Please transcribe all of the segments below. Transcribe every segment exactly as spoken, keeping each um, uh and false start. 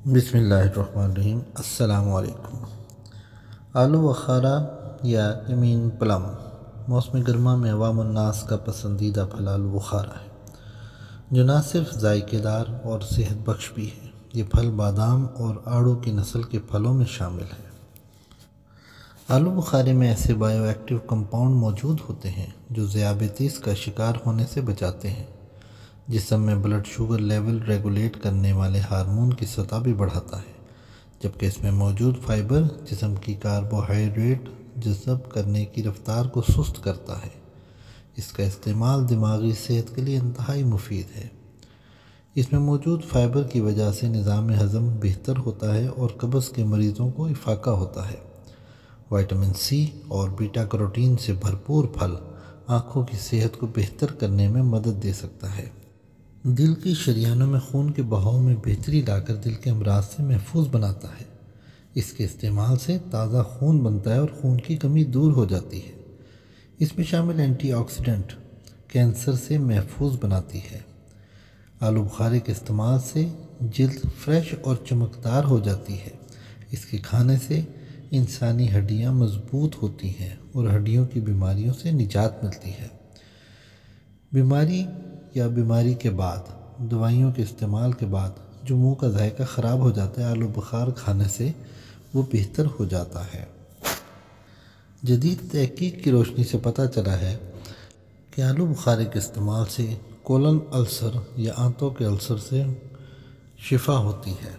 بسم اللہ الرحمن الرحیم۔ السلام علیکم۔ آلو بخارا یا امین پلم موسم گرما میں عوام الناس کا پسندیدہ پھل آلو بخارا ہے، جو نہ صرف ذائقے دار اور صحت بخش بھی ہے۔ یہ پھل بادام اور آڑو کی نسل کے پھلوں میں شامل ہے۔ آلو بخارے میں ایسے بائیو ایکٹیو کمپاؤنڈ موجود ہوتے ہیں جو ذیابیطس کا شکار ہونے سے بچاتے ہیں، جسم میں بلڈ شوگر لیول ریگولیٹ کرنے والے ہارمون کی سطح بھی بڑھاتا ہے، جبکہ اس میں موجود فائبر جسم کی کاربوہائیڈریٹ جذب کرنے کی رفتار کو سست کرتا ہے۔ اس کا استعمال دماغی صحت کے لیے انتہائی مفید ہے۔ اس میں موجود فائبر کی وجہ سے نظام ہضم بہتر ہوتا ہے اور قبض کے مریضوں کو افاقہ ہوتا ہے۔ وٹامن سی اور بیٹا کیروٹین سے بھرپور پھل آنکھوں کی صحت کو بہتر کرنے میں مدد دے سکتا ہے۔ دل کی شریانوں میں خون کے بہاؤ میں بہتری لا کر دل کے امراض سے محفوظ بناتا ہے۔ اس کے استعمال سے تازہ خون بنتا ہے اور خون کی کمی دور ہو جاتی ہے۔ اس میں شامل اینٹی آکسیڈنٹ کینسر سے محفوظ بناتی ہے۔ آلو بخارے کے استعمال سے جلد فریش اور چمکدار ہو جاتی ہے۔ اس کے کھانے سے انسانی ہڈیاں مضبوط ہوتی ہیں اور ہڈیوں کی بیماریوں سے نجات ملتی ہے۔ بیماری یا بیماری کے بعد دوائیوں کے استعمال کے بعد جو منہ کا ذائقہ خراب ہو جاتا ہے، آلو بخار کھانے سے وہ بہتر ہو جاتا ہے۔ جدید تحقیق کی روشنی سے پتہ چلا ہے کہ آلو بخارے کے استعمال سے کولن السر یا آنتوں کے السر سے شفا ہوتی ہے۔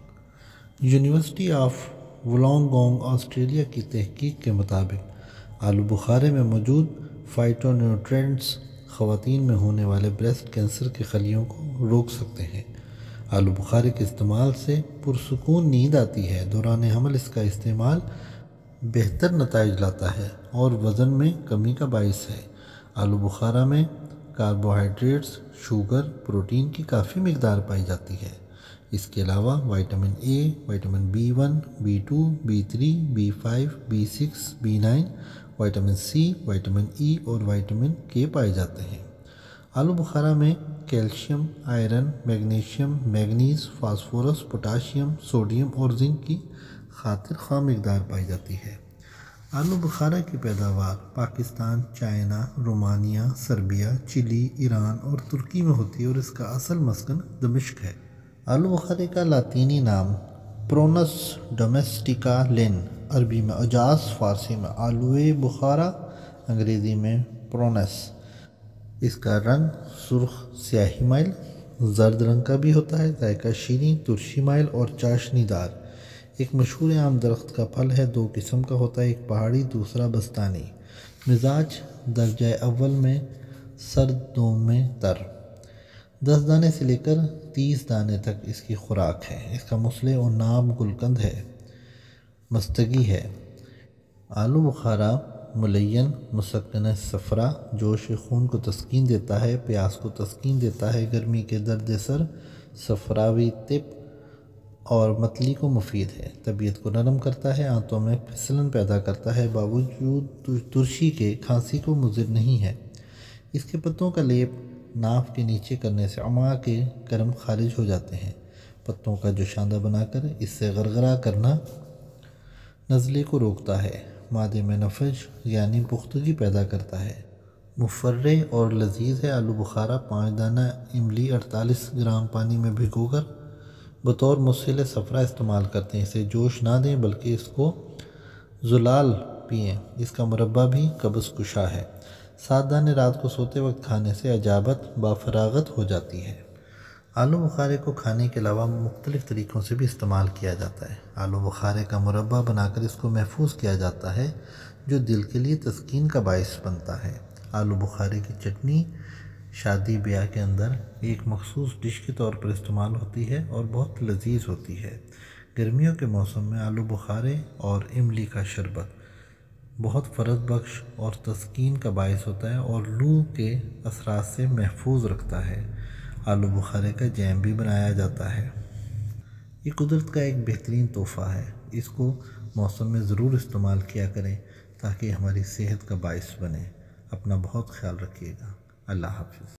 یونیورسٹی آف وولونگونگ آسٹریلیا کی تحقیق کے مطابق آلو بخارے میں موجود فائٹو نیوٹرینٹس خواتین میں ہونے والے بریسٹ کینسر کے خلیوں کو روک سکتے ہیں۔ آلو بخارے کے استعمال سے پرسکون نیند آتی ہے۔ دوران حمل اس کا استعمال بہتر نتائج لاتا ہے اور وزن میں کمی کا باعث ہے۔ آلو بخارا میں کاربوہائیڈریٹس، شوگر، پروٹین کی کافی مقدار پائی جاتی ہے۔ اس کے علاوہ vitamin A, vitamin B one, B two, B three, B five, B six, B nine, vitamin C, vitamin E اور وٹامن کے پائے جاتے ہیں۔ آلو بخارا میں calcium, iron, magnesium, manganese, phosphorus, potassium, sodium اور زنک کی خاطر خواہ مقدار پائی جاتی ہے۔ آلو بخارا کی پیداوار پاکستان، چائنا، رومانیہ، سربیا، چلی، ایران اور ترکی میں ہوتی ہے اور اس کا اصل مسکن دمشق ہے۔ آلو بخارے کا لاطینی نام پرونس ڈومیسٹیکا لن، عربی میں اجاس، فارسی میں آلوئے بخارا، انگریزی میں پرونس۔ اس کا رنگ سرخ سیاہی مائل زرد رنگ کا بھی ہوتا ہے۔ ذائقہ شیریں، ترشی مائل اور چاشنی دار۔ ایک مشہور عام درخت کا پھل ہے۔ دو قسم کا ہوتا ہے، ایک پہاڑی، دوسرا بستانی۔ مزاج درجہ اول میں سرد، دوم میں تر۔ دس دانے سے لے کر تیس دانے تک اس کی خوراک ہے۔ اس کا مصلح و ناب گلقند ہے، مستگی ہے۔ آلو بخارا ملین مسکن صفرا، جوش خون کو تسکین دیتا ہے، پیاس کو تسکین دیتا ہے، گرمی کے درد سر، صفراوی تپ اور متلی کو مفید ہے، طبیعت کو نرم کرتا ہے، آنتوں میں پھسلن پیدا کرتا ہے، باوجود ترشی کے کھانسی کو مضر نہیں ہے۔ اس کے پتوں کا لیپ ناف کے نیچے کرنے سے امعاء کے گرم خارج ہو جاتے ہیں۔ پتوں کا جوشاندہ بنا کر اس سے غرغرہ کرنا نزلے کو روکتا ہے، معدے میں نفج یعنی پختگی پیدا کرتا ہے۔ مفرح اور لذیذ ہے۔ آلو بخارا پانچ دانہ املی اڑتالیس گرام پانی میں بھگو کر بطور مسل صفرا استعمال کرتے ہیں۔ اسے جوش نہ دیں بلکہ اس کو زلال پئیں۔ اس کا مربع بھی قبض کشا ہے۔ سات دانے رات کو سوتے وقت کھانے سے اجابت بافراغت ہو جاتی ہے۔ آلو بخارے کو کھانے کے علاوہ مختلف طریقوں سے بھی استعمال کیا جاتا ہے۔ آلو بخارے کا مربع بنا کر اس کو محفوظ کیا جاتا ہے، جو دل کے لیے تسکین کا باعث بنتا ہے۔ آلو بخارے کی چٹنی شادی بیاہ کے اندر ایک مخصوص ڈش کے طور پر استعمال ہوتی ہے اور بہت لذیذ ہوتی ہے۔ گرمیوں کے موسم میں آلو بخارے اور املی کا شربت بہت فرحت بخش اور تسکین کا باعث ہوتا ہے اور لو کے اثرات سے محفوظ رکھتا ہے۔ آلو بخارے کا جیم بھی بنایا جاتا ہے۔ یہ قدرت کا ایک بہترین تحفہ ہے۔ اس کو موسم میں ضرور استعمال کیا کریں تاکہ ہماری صحت کا باعث بنے۔ اپنا بہت خیال رکھیے گا۔ اللہ حافظ۔